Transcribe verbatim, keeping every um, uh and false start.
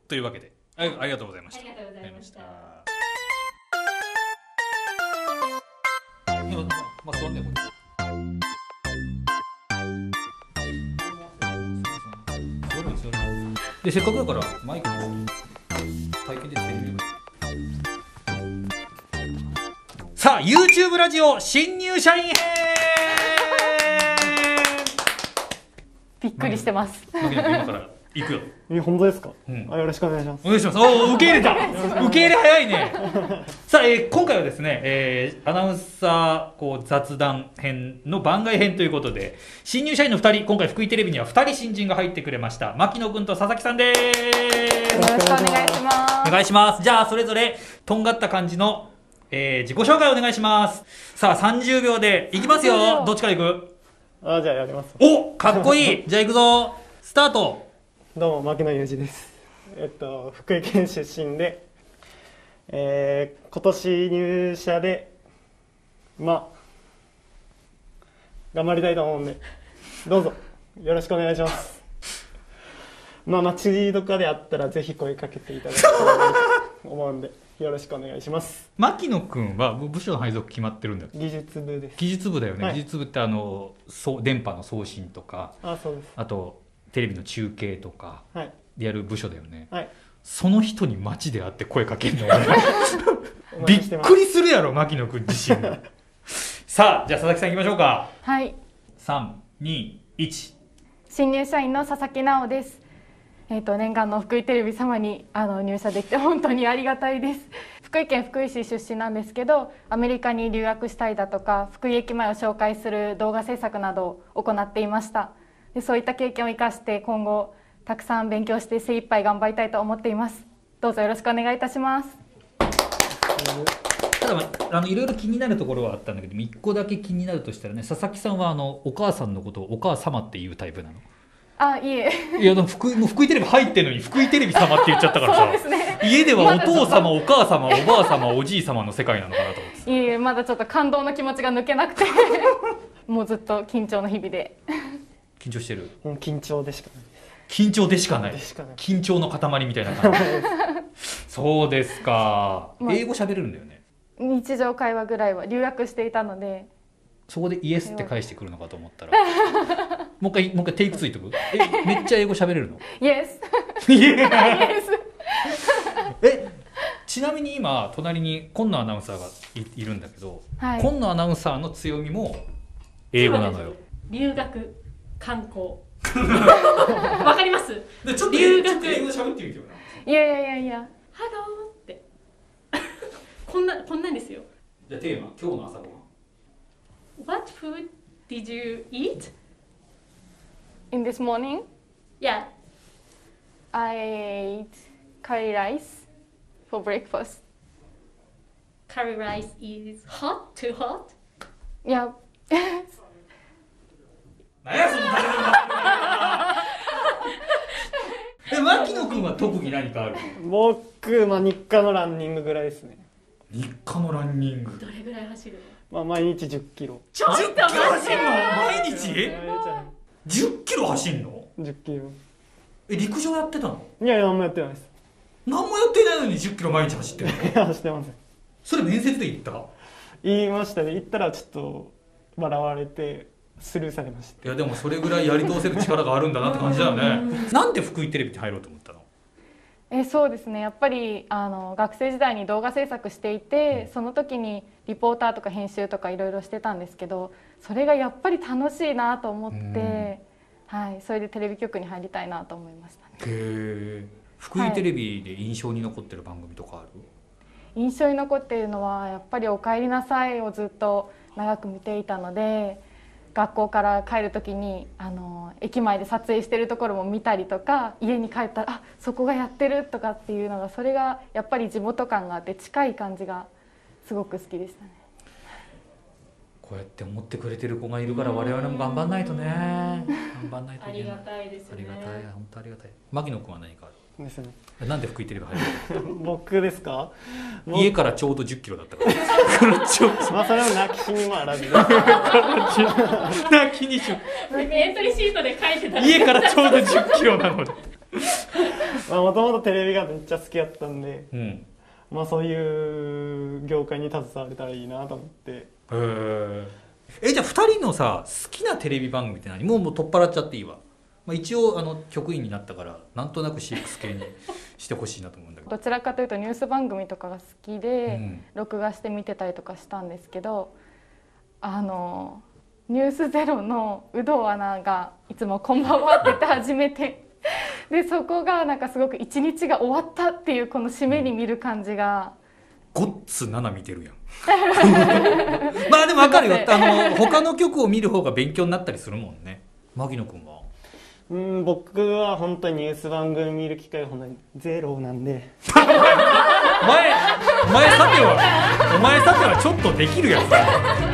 というわけで あ, ありがとうございました。 ありがとうございました。 まあ座んねこれ。でせっかくだからマイクも体験でつけてみる。さあ YouTube ラジオ新入社員編。 びっくりしてます。 今から行くよ。 え、本当ですか、うん、あ、よろしくお願いします。 お願いします。おお、受け入れた受け入れ早いね。さあ、えー、今回はですね、えー、アナウンサーこう雑談編の番外編ということで、新入社員のふたり、今回福井テレビにはふたり新人が入ってくれました。牧野くんと佐々木さんです。よろしくお願いします。 お願いします。じゃあそれぞれとんがった感じの、えー、自己紹介をお願いします。さあさんじゅうびょうでいきますよ。どっちからいく？ あ、じゃあやります。 お、かっこいい。じゃあいくぞ。スタート。 どうも牧野裕二です。えっと福井県出身で、えー、今年入社でまあ頑張りたいと思うんでどうぞよろしくお願いします。まあ街とかであったらぜひ声かけていただけたらと思うんでよろしくお願いします。 牧野くんは部署の配属決まってるんだよ。 技術部です。 技術部だよね、 はい、 技術部ってあのそう電波の送信とか、 あ、そうです。 あとテレビの中継とかでやる部署だよね、 はい、 その人に街で会って声かけるのびっくりするやろ牧野くん自身が。さあじゃあ佐々木さんいきましょうか。 はい、 さんにいち。 新入社員の佐々木直です。えー、と念願の福井テレビ様にあの入社できて本当にありがたいです。福井県福井市出身なんですけど、アメリカに留学したいだとか福井駅前を紹介する動画制作などを行っていました。でそういった経験を生かして今後たくさん勉強して精一杯頑張りたいと思っています。どうぞよろしくお願いいたします。 ただあのいろいろ気になるところはあったんだけど、いっこだけ気になるとしたらね、佐々木さんはあのお母さんのことをお母様っていうタイプなの？ あ、いえ。 いやでも福井、もう福井テレビ入ってるのに福井テレビ様って言っちゃったからさ、 そうですね、 家ではお父様お母様おばあ様おじい様の世界なのかなと思って。 いえ、まだちょっと感動の気持ちが抜けなくてもうずっと緊張の日々で。 緊張してる？ もう緊張でしかない。 緊張でしかない。 でしかない。 緊張の塊みたいな感じ。そうですか。英語喋れるんだよね。 日常会話ぐらいは留学していたので。 そこでイエスって返してくるのかと思ったらもう一回もう一回テイクついてく。え、めっちゃ英語喋れるの？ イエス。 イエス。え、ちなみに今隣に今野アナウンサーが い, いるんだけど、はい、今野アナウンサーの強みも英語なのよ。 留学、観光。わかります？ でちょっと留学英語で喋ってみてよな。 いやいやいやいや。 ハローってこんなこんなんですよ。 じゃあテーマ、今日の朝ごはん。 What food did you eat? In this morning? Yeah. I ate curry rice for breakfast. Curry rice is hot? Too hot? Yeah. 何やその食べ物。え、牧野くんは特技何かある？ 僕、まあ日課のランニングぐらいですね。 日課のランニング。 どれぐらい走るの？ まあ毎日じゅっキロ。 ちょっとじゅっキロ走んの？毎日？じゅっキロ走んの？ じゅっキロ。 え、陸上やってたの？ いやいや、何もやってないです。 何もやってないのにじゅっキロ毎日走ってるの？ いや、走ってません。 それ面接で言った？ 言いましたね。言ったらちょっと笑われてスルーされました。 いやでもそれぐらいやり通せる力があるんだなって感じだよね。なんで福井テレビに入ろうと思ったの？ えそうですね、やっぱりあの学生時代に動画制作していて、その時にリポーターとか編集とかいろいろしてたんですけど、それがやっぱり楽しいなと思って、はい、それでテレビ局に入りたいなと思いましたね。 へー。福井テレビで印象に残ってる番組とかある？はい、 印象に残っているのはやっぱり「おかえりなさい」をずっと長く見ていたので、学校から帰る時にあの駅前で撮影してるところも見たりとか、家に帰ったらあそこがやってるとかっていうのが、それがやっぱり地元感があって近い感じがすごく好きでしたね。 こうやって思ってくれてる子がいるから我々も頑張んないとね。頑張んないといけない。 ありがたいですね。 ありがたい、本当ありがたい。牧野君は何かある？ ですね。 なんで福井テレビ入るの？ 僕ですか？ 家からちょうどじゅっキロだったから。 まあそれは泣きしにもあらず。 泣きにしょ。 エントリーシートで書いてた。 家からちょうどじゅっキロなので。 もともとテレビがめっちゃ好きやったんで、 うん、 まあそういう業界に携われたらいいなと思って。 へえ。え、じゃあふたりのさ好きなテレビ番組って何？もうもう取っ払っちゃっていいわ。まあ、一応あの局員になったからなんとなく シーエックス 系にしてほしいなと思うんだけど。 どちらかというとニュース番組とかが好きで、 うん、 録画して見てたりとかしたんですけど、あのニュースゼロの有働アナがいつも「こんばんは」って言って始めてでそこがなんかすごく一日が終わったっていうこの締めに見る感じが。 ゴッツなな見てるやんまあでも分かるよ、あの他の曲を見る方が勉強になったりするもんね。牧野君は？ うん、僕は本当にニュース番組見る機会が本当にゼロなんでお前、お前さてはお前さてはちょっとできるやつだ